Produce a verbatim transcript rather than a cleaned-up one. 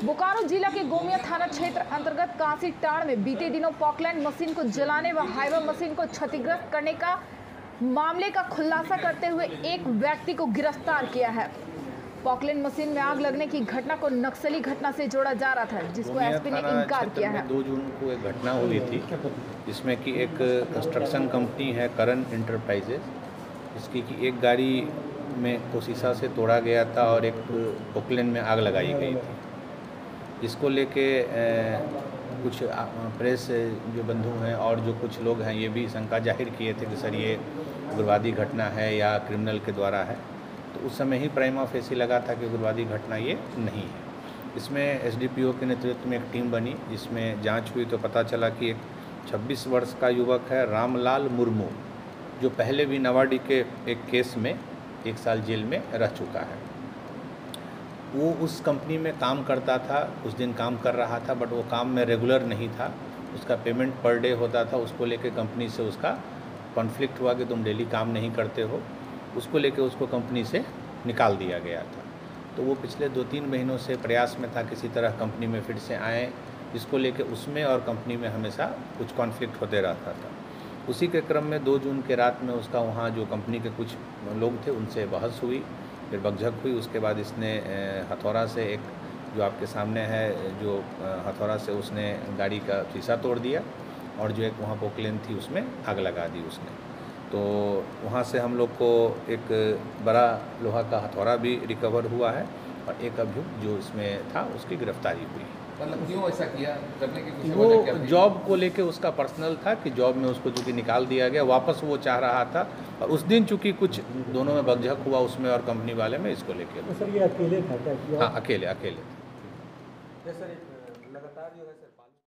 बोकारो जिला के गोमिया थाना क्षेत्र अंतर्गत कांसी टाड़ में बीते दिनों पॉकलैंड मशीन को जलाने व हाइवा मशीन को क्षतिग्रस्त करने का मामले का खुलासा करते हुए एक व्यक्ति को गिरफ्तार किया है। पॉकलैंड मशीन में आग लगने की घटना को नक्सली घटना से जोड़ा जा रहा था, जिसको एसपी ने इनकार किया है। दो जून को एक घटना हुई थी जिसमें कि एक कंस्ट्रक्शन कंपनी है करण इंटरप्राइजेज, इसकी कि एक गाड़ी में को शीशा से तोड़ा गया था और एक पॉकलैंड में आग लगाई गई थी। इसको लेके कुछ प्रेस जो बंधु हैं और जो कुछ लोग हैं ये भी शंका जाहिर किए थे कि सर ये उग्रवादी घटना है या क्रिमिनल के द्वारा है। तो उस समय ही प्राइमा फेसी लगा था कि उग्रवादी घटना ये नहीं है। इसमें एसडीपीओ के नेतृत्व में एक टीम बनी, जिसमें जांच हुई तो पता चला कि एक छब्बीस वर्ष का युवक है रामलाल मुर्मू, जो पहले भी नवाडी के एक केस में एक साल जेल में रह चुका है। वो उस कंपनी में काम करता था, उस दिन काम कर रहा था, बट वो काम में रेगुलर नहीं था। उसका पेमेंट पर डे होता था। उसको लेके कंपनी से उसका कॉन्फ्लिक्ट हुआ कि तुम डेली काम नहीं करते हो। उसको लेके उसको कंपनी से निकाल दिया गया था। तो वो पिछले दो तीन महीनों से प्रयास में था किसी तरह कंपनी में फिर से आए, जिसको लेके उसमें और कंपनी में हमेशा कुछ कॉन्फ्लिक्ट होते रहता था। उसी के क्रम में दो जून के रात में उसका वहाँ जो कंपनी के कुछ लोग थे उनसे बहस हुई, फिर बकझक हुई। उसके बाद इसने हथौड़ा से, एक जो आपके सामने है, जो हथौड़ा से उसने गाड़ी का शीशा तोड़ दिया और जो एक वहाँ पॉकलैंड थी उसमें आग लगा दी उसने। तो वहाँ से हम लोग को एक बड़ा लोहा का हथौड़ा भी रिकवर हुआ है और एक अभियुक्त जो इसमें था उसकी गिरफ्तारी हुई। मतलब क्यों ऐसा किया करने की कुछ वो वजह क्या थी? जॉब को लेके उसका पर्सनल था कि जॉब में उसको चूँकि निकाल दिया गया, वापस वो चाह रहा था और उस दिन चूँकि कुछ दोनों में बकझक हुआ उसमें और कंपनी वाले में, इसको लेके। तो सर ये अकेले था क्या? हाँ, अकेले अकेले सर लगातार जो है सर